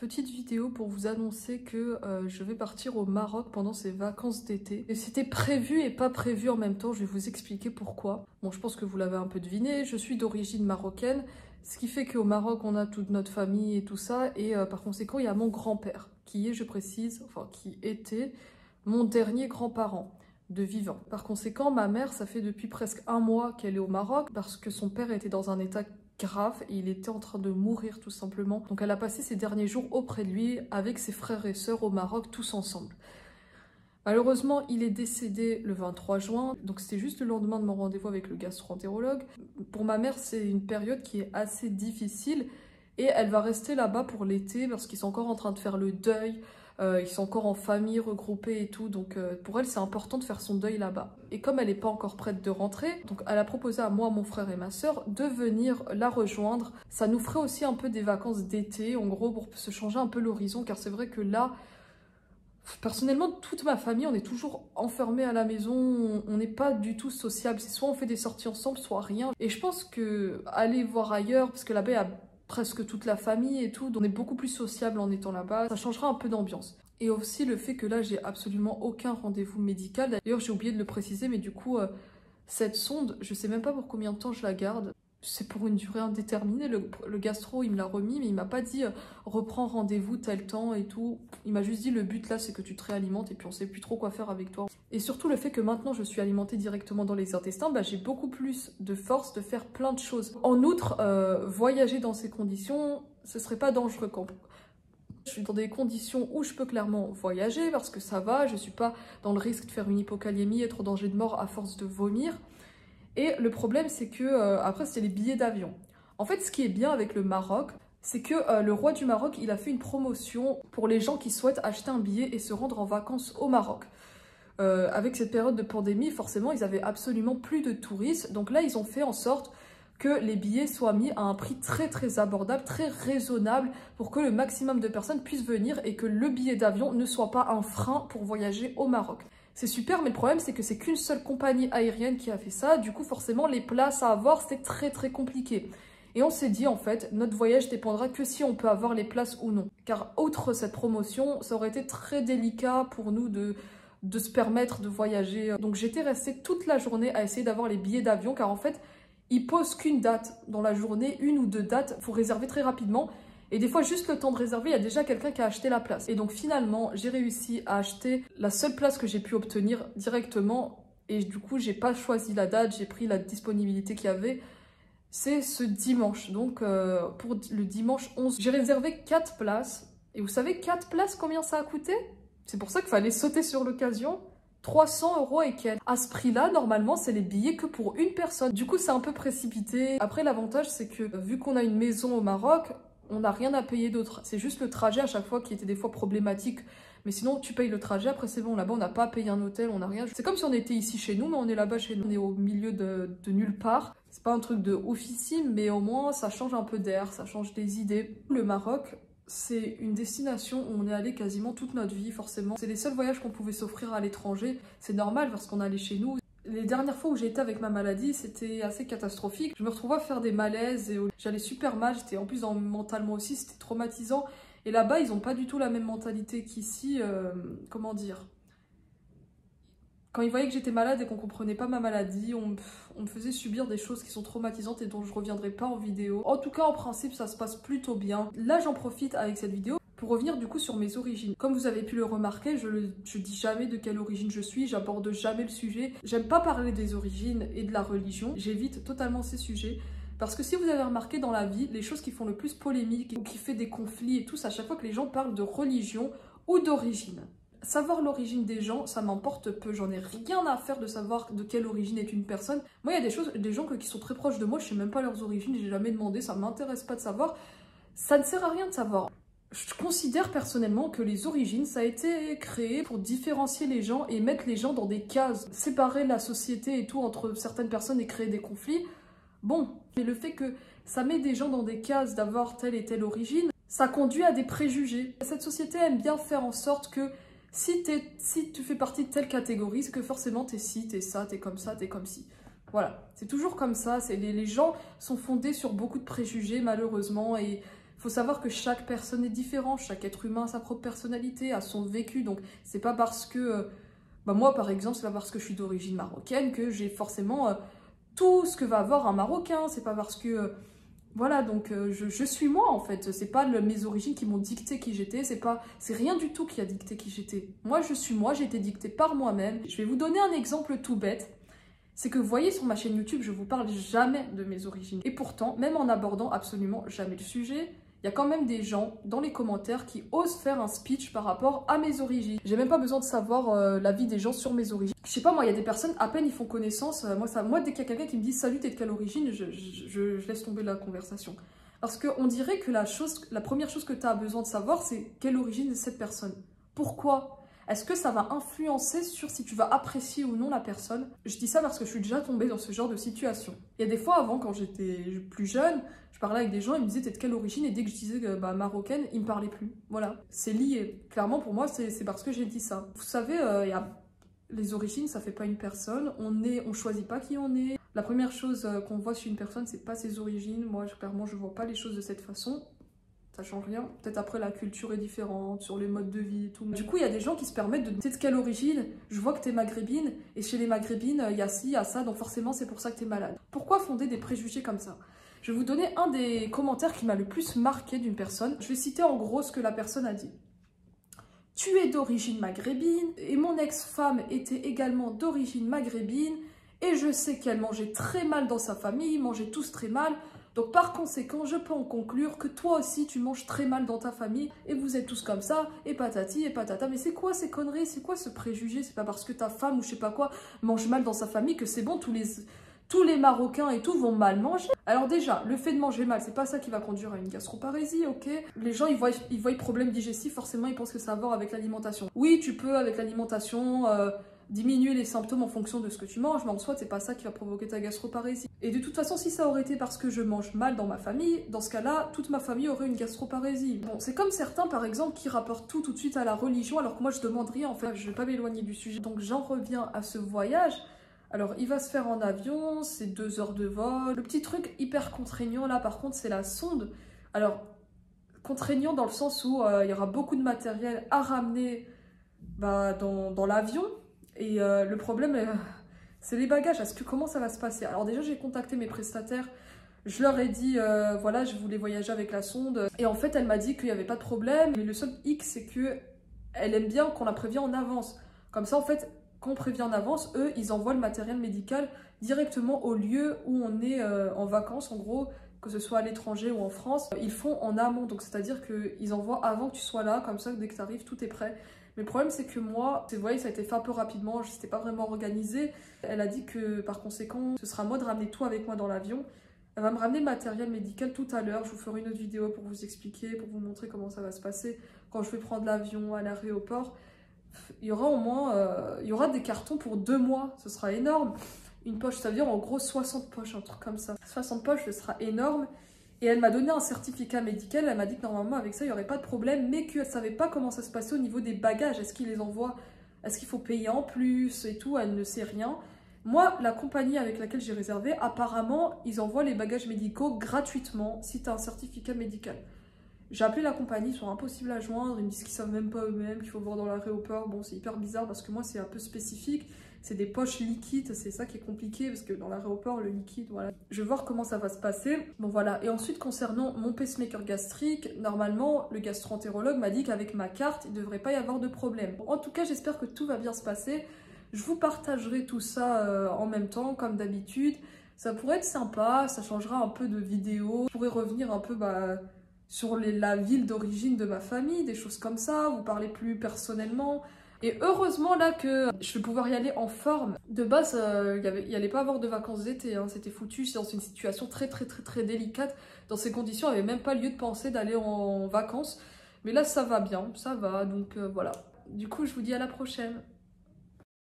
petite vidéo pour vous annoncer que je vais partir au Maroc pendant ces vacances d'été. Et c'était prévu et pas prévu en même temps, je vais vous expliquer pourquoi. Bon, je pense que vous l'avez un peu deviné, je suis d'origine marocaine, ce qui fait qu'au Maroc on a toute notre famille et tout ça, et par conséquent il y a mon grand-père, qui est, je précise, enfin qui était mon dernier grand-parent de vivant. Par conséquent, ma mère, ça fait depuis presque un mois qu'elle est au Maroc, parce que son père était dans un état grave et il était en train de mourir tout simplement. Donc elle a passé ses derniers jours auprès de lui avec ses frères et sœurs au Maroc tous ensemble. Malheureusement, il est décédé le 23 juin, donc c'était juste le lendemain de mon rendez-vous avec le gastro-entérologue. Pour ma mère, c'est une période qui est assez difficile et elle va rester là-bas pour l'été parce qu'ils sont encore en train de faire le deuil. Ils sont encore en famille regroupés et tout, donc pour elle c'est important de faire son deuil là-bas. Et comme elle n'est pas encore prête de rentrer, donc elle a proposé à moi, mon frère et ma soeur de venir la rejoindre. Ça nous ferait aussi un peu des vacances d'été, en gros pour se changer un peu l'horizon, car c'est vrai que là, personnellement toute ma famille on est toujours enfermés à la maison, on n'est pas du tout sociable, c'est soit on fait des sorties ensemble, soit rien. Et je pense que aller voir ailleurs, parce que là-bas il y a presque toute la famille et tout, donc on est beaucoup plus sociable en étant là-bas, ça changera un peu d'ambiance. Et aussi le fait que là j'ai absolument aucun rendez-vous médical, d'ailleurs j'ai oublié de le préciser, mais du coup cette sonde, je sais même pas pour combien de temps je la garde, c'est pour une durée indéterminée, le gastro il me l'a remis, mais il m'a pas dit reprends rendez-vous tel temps et tout, il m'a juste dit le but là c'est que tu te réalimentes et puis on sait plus trop quoi faire avec toi. Et surtout le fait que maintenant je suis alimentée directement dans les intestins, bah, j'ai beaucoup plus de force de faire plein de choses. En outre, voyager dans ces conditions, ce serait pas dangereux quand je suis dans des conditions où je peux clairement voyager parce que ça va, je suis pas dans le risque de faire une hypokaliémie, être en danger de mort à force de vomir. Et le problème c'est que après c'était les billets d'avion. En fait ce qui est bien avec le Maroc, c'est que le roi du Maroc il a fait une promotion pour les gens qui souhaitent acheter un billet et se rendre en vacances au Maroc. Avec cette période de pandémie, forcément ils avaient absolument plus de touristes, donc là ils ont fait en sorte que les billets soient mis à un prix très abordable, très raisonnable pour que le maximum de personnes puissent venir et que le billet d'avion ne soit pas un frein pour voyager au Maroc. C'est super, mais le problème c'est que c'est qu'une seule compagnie aérienne qui a fait ça, du coup forcément les places à avoir c'était très compliqué. Et on s'est dit en fait, notre voyage dépendra que si on peut avoir les places ou non. Car outre cette promotion, ça aurait été très délicat pour nous de se permettre de voyager. Donc j'étais restée toute la journée à essayer d'avoir les billets d'avion, car en fait, ils posent qu'une date dans la journée, une ou deux dates, il faut réserver très rapidement. Et des fois, juste le temps de réserver, il y a déjà quelqu'un qui a acheté la place. Et donc finalement, j'ai réussi à acheter la seule place que j'ai pu obtenir directement. Et du coup, j'ai pas choisi la date, j'ai pris la disponibilité qu'il y avait. C'est ce dimanche, donc pour le dimanche 11, j'ai réservé 4 places. Et vous savez, 4 places, combien ça a coûté? C'est pour ça qu'il fallait sauter sur l'occasion. 300 € et quelques. À ce prix-là, normalement, c'est les billets que pour une personne. Du coup, c'est un peu précipité. Après, l'avantage, c'est que vu qu'on a une maison au Maroc, on n'a rien à payer d'autre. C'est juste le trajet à chaque fois qui était des fois problématique. Mais sinon, tu payes le trajet, après c'est bon, là-bas, on n'a pas à payer un hôtel, on n'a rien. C'est comme si on était ici chez nous, mais on est là-bas chez nous. On est au milieu de nulle part. C'est pas un truc de oufissime, mais au moins, ça change un peu d'air, ça change des idées. Le Maroc, c'est une destination où on est allé quasiment toute notre vie, forcément. C'est les seuls voyages qu'on pouvait s'offrir à l'étranger. C'est normal parce qu'on allait chez nous. Les dernières fois où j'ai été avec ma maladie, c'était assez catastrophique. Je me retrouvais à faire des malaises et j'allais super mal. J'étais en plus mentalement aussi, c'était traumatisant. Et là-bas, ils n'ont pas du tout la même mentalité qu'ici. Comment dire? Quand ils voyaient que j'étais malade et qu'on comprenait pas ma maladie, on me faisait subir des choses qui sont traumatisantes et dont je reviendrai pas en vidéo. En tout cas, en principe, ça se passe plutôt bien. Là, j'en profite avec cette vidéo pour revenir du coup sur mes origines. Comme vous avez pu le remarquer, je dis jamais de quelle origine je suis, j'aborde jamais le sujet. J'aime pas parler des origines et de la religion, j'évite totalement ces sujets. Parce que si vous avez remarqué dans la vie, les choses qui font le plus polémique ou qui fait des conflits et tout, c'est à chaque fois que les gens parlent de religion ou d'origine. Savoir l'origine des gens, ça m'emporte peu, j'en ai rien à faire de savoir de quelle origine est une personne. Moi, il y a des gens qui sont très proches de moi, je sais même pas leurs origines, j'ai jamais demandé, ça m'intéresse pas de savoir. Ça ne sert à rien de savoir. Je considère personnellement que les origines, ça a été créé pour différencier les gens et mettre les gens dans des cases, séparer la société et tout entre certaines personnes et créer des conflits. Bon, mais le fait que ça met des gens dans des cases d'avoir telle et telle origine, ça conduit à des préjugés. Cette société aime bien faire en sorte que si tu fais partie de telle catégorie, c'est que forcément t'es ci, t'es ça, t'es comme ça, t'es comme ci. Voilà, c'est toujours comme ça. Les gens sont fondés sur beaucoup de préjugés malheureusement et Il faut savoir que chaque personne est différente, chaque être humain a sa propre personnalité, a son vécu. Donc, c'est pas parce que... moi, par exemple, c'est pas parce que je suis d'origine marocaine que j'ai forcément tout ce que va avoir un Marocain. C'est pas parce que... voilà, donc je suis moi, en fait. C'est pas mes origines qui m'ont dicté qui j'étais. C'est rien du tout qui a dicté qui j'étais. Moi, je suis moi, j'ai été dictée par moi-même. Je vais vous donner un exemple tout bête. C'est que vous voyez sur ma chaîne YouTube, je vous parle jamais de mes origines. Et pourtant, même en abordant absolument jamais le sujet, il y a quand même des gens dans les commentaires qui osent faire un speech par rapport à mes origines. J'ai même pas besoin de savoir l'avis des gens sur mes origines. Je sais pas, moi, il y a des personnes, à peine ils font connaissance, moi dès qu'il y a quelqu'un qui me dit « Salut, t'es de quelle origine ?» je laisse tomber la conversation. Parce qu'on dirait que la première chose que tu as besoin de savoir, c'est quelle origine est cette personne. Pourquoi ? Est-ce que ça va influencer sur si tu vas apprécier ou non la personne? Je dis ça parce que je suis déjà tombée dans ce genre de situation. Il y a des fois avant, quand j'étais plus jeune, je parlais avec des gens, ils me disaient t'es de quelle origine? Et dès que je disais marocaine, ils me parlaient plus. Voilà, c'est lié. Clairement pour moi, c'est parce que j'ai dit ça. Vous savez, les origines, ça fait pas une personne. On choisit pas qui on est. La première chose qu'on voit chez une personne, c'est pas ses origines. Moi, clairement, je vois pas les choses de cette façon. Ça change rien. Peut-être après, la culture est différente, sur les modes de vie et tout. Du coup, il y a des gens qui se permettent de... T'es de quelle origine? Je vois que t'es maghrébine, et chez les maghrébines, il y a ci, il y a ça, donc forcément, c'est pour ça que t'es malade. Pourquoi fonder des préjugés comme ça? Je vais vous donner un des commentaires qui m'a le plus marqué d'une personne. Je vais citer en gros ce que la personne a dit. « Tu es d'origine maghrébine, et mon ex-femme était également d'origine maghrébine, et je sais qu'elle mangeait très mal dans sa famille, mangeait tous très mal. Donc par conséquent, je peux en conclure que toi aussi tu manges très mal dans ta famille et vous êtes tous comme ça, et patati et patata. Mais c'est quoi ces conneries? C'est quoi ce préjugé? C'est pas parce que ta femme ou je sais pas quoi mange mal dans sa famille que c'est bon, tous les Marocains et tout vont mal manger. Alors déjà, le fait de manger mal, c'est pas ça qui va conduire à une gastroparésie, ok? Les gens, ils voient problème digestif, forcément ils pensent que ça a à voir avec l'alimentation. Oui, tu peux avec l'alimentation... diminuer les symptômes en fonction de ce que tu manges, mais en soi, c'est pas ça qui va provoquer ta gastroparésie. Et de toute façon, si ça aurait été parce que je mange mal dans ma famille, dans ce cas-là, toute ma famille aurait une gastroparésie. Bon, c'est comme certains, par exemple, qui rapportent tout de suite à la religion, alors que moi, je demande rien, en fait, je vais pas m'éloigner du sujet. Donc, j'en reviens à ce voyage. Alors, il va se faire en avion, c'est 2 heures de vol. Le petit truc hyper contraignant, là, par contre, c'est la sonde. Alors, contraignant dans le sens où il y aura beaucoup de matériel à ramener dans l'avion. Et le problème, c'est les bagages. Comment ça va se passer? Alors déjà, j'ai contacté mes prestataires. Je leur ai dit, voilà, je voulais voyager avec la sonde. Et en fait, elle m'a dit qu'il n'y avait pas de problème. Mais le seul hic, c'est qu'elle aime bien qu'on la prévient en avance. Comme ça, en fait, quand on prévient en avance, eux, ils envoient le matériel médical directement au lieu où on est en vacances, en gros, que ce soit à l'étranger ou en France. Ils font en amont, donc c'est-à-dire qu'ils envoient avant que tu sois là, comme ça, dès que tu arrives, tout est prêt. Mais le problème, c'est que moi, vous voyez, ça a été fait un peu rapidement, je n'étais pas vraiment organisée. Elle a dit que, par conséquent, ce sera à moi de ramener tout avec moi dans l'avion. Elle va me ramener le matériel médical tout à l'heure. Je vous ferai une autre vidéo pour vous expliquer, pour vous montrer comment ça va se passer. Quand je vais prendre l'avion à l'aéroport, il y aura au moins il y aura des cartons pour 2 mois. Ce sera énorme. Une poche, ça veut dire en gros 60 poches, un truc comme ça. 60 poches, ce sera énorme. Et elle m'a donné un certificat médical, elle m'a dit que normalement avec ça il n'y aurait pas de problème, mais qu'elle ne savait pas comment ça se passait au niveau des bagages. Est-ce qu'ils les envoient? Est-ce qu'il faut payer en plus et tout? Elle ne sait rien. Moi, la compagnie avec laquelle j'ai réservé, apparemment, ils envoient les bagages médicaux gratuitement si tu as un certificat médical. J'ai appelé la compagnie, ils sont impossibles à joindre, ils me disent qu'ils ne savent même pas eux-mêmes, qu'il faut voir dans l'aéroport. Bon, c'est hyper bizarre parce que moi, c'est un peu spécifique. C'est des poches liquides, c'est ça qui est compliqué parce que dans l'aéroport, le liquide, voilà. Je vais voir comment ça va se passer. Bon, voilà. Et ensuite, concernant mon pacemaker gastrique, normalement, le gastro-entérologue m'a dit qu'avec ma carte, il ne devrait pas y avoir de problème. Bon, en tout cas, j'espère que tout va bien se passer. Je vous partagerai tout ça en même temps, comme d'habitude. Ça pourrait être sympa, ça changera un peu de vidéo. Je pourrais revenir un peu sur la ville d'origine de ma famille, des choses comme ça, vous parler plus personnellement. Et heureusement là que je vais pouvoir y aller en forme. De base, il n'y allait pas avoir de vacances d'été, hein. C'était foutu, c'est dans une situation très délicate. Dans ces conditions, il n'y avait même pas lieu de penser d'aller en vacances. Mais là, ça va bien, ça va, donc voilà. Du coup, je vous dis à la prochaine.